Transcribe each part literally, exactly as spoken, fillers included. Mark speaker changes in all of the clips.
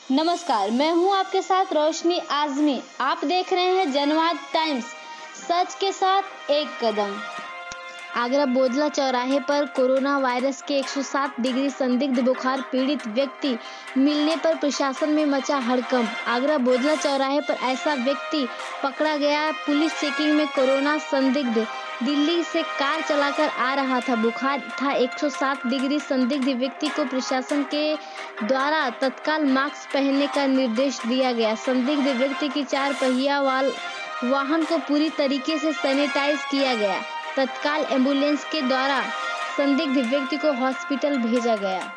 Speaker 1: नमस्कार, मैं हूं आपके साथ रोशनी आजमी। आप देख रहे हैं जनवाद टाइम्स, सच के साथ एक कदम। आगरा बोदला चौराहे पर कोरोना वायरस के एक सौ सात डिग्री संदिग्ध बुखार पीड़ित व्यक्ति मिलने पर प्रशासन में मचा हड़कंप। आगरा बोदला चौराहे पर ऐसा व्यक्ति पकड़ा गया। पुलिस चेकिंग में कोरोना संदिग्ध दिल्ली से कार चलाकर आ रहा था। बुखार था एक सौ सात डिग्री। संदिग्ध व्यक्ति को प्रशासन के द्वारा तत्काल मास्क पहनने का निर्देश दिया गया। संदिग्ध व्यक्ति की चार पहिया वाहन को पूरी तरीके से सैनिटाइज किया गया। तत्काल एम्बुलेंस के द्वारा संदिग्ध व्यक्ति को हॉस्पिटल भेजा गया।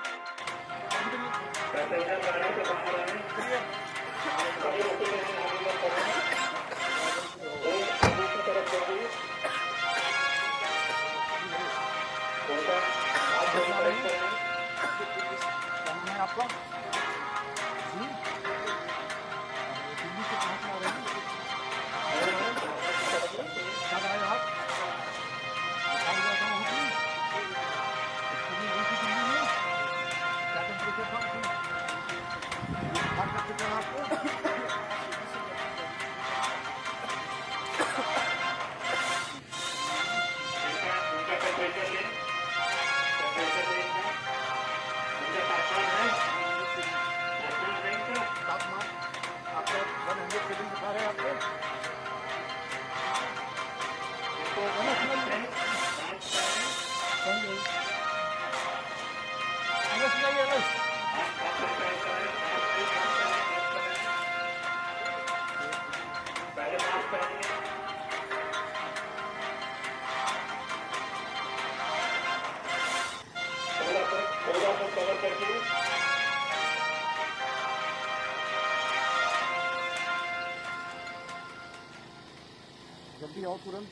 Speaker 2: जल्दी आओ, तुरंत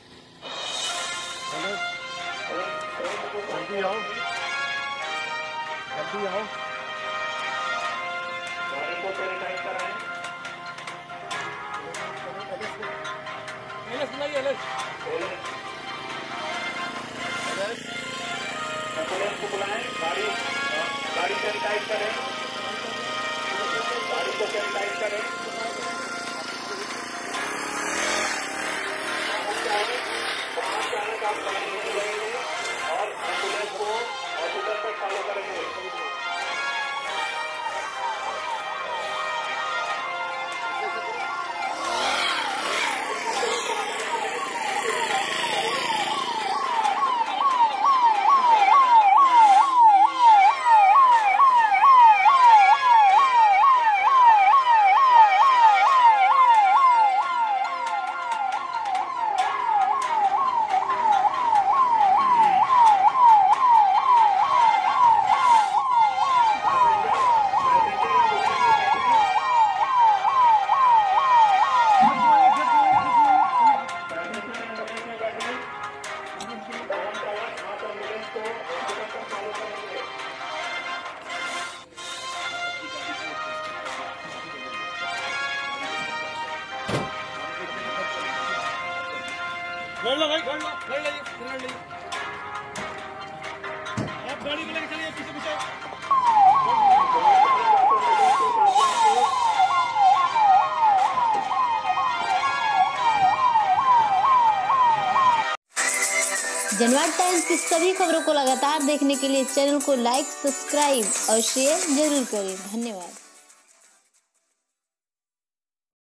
Speaker 2: जल्दी आओ, जल्दी आओ। गाड़ी को सैनिटाइज कराएं। एलएस बुलाइए, एलएस एलएस एम्बुलेंस को बुलाएं। गाड़ी गाड़ी सैनिटाइज करें, गाड़ी को सैनिटाइज करें। और एम्बुलेंस को हॉस्पिटल तक फॉलो करेंगे। लड़ लो भाई, लड़ लो, लड़ लीजिए, लड़ लीजिए। आप गाड़ी को लेकर चलिए पीछे पीछे।
Speaker 1: जनवाद टाइम्स की सभी खबरों को लगातार देखने के लिए चैनल को लाइक, सब्सक्राइब और शेयर जरूर करें। धन्यवाद।